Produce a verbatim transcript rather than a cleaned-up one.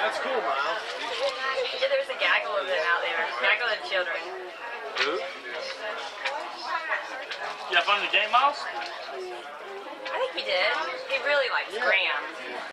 That's cool, Miles. Yeah, there's a gaggle of them out there. Gaggle of children. Who? You have fun in the game, Miles? I think he did. He really likes Yeah. Graham.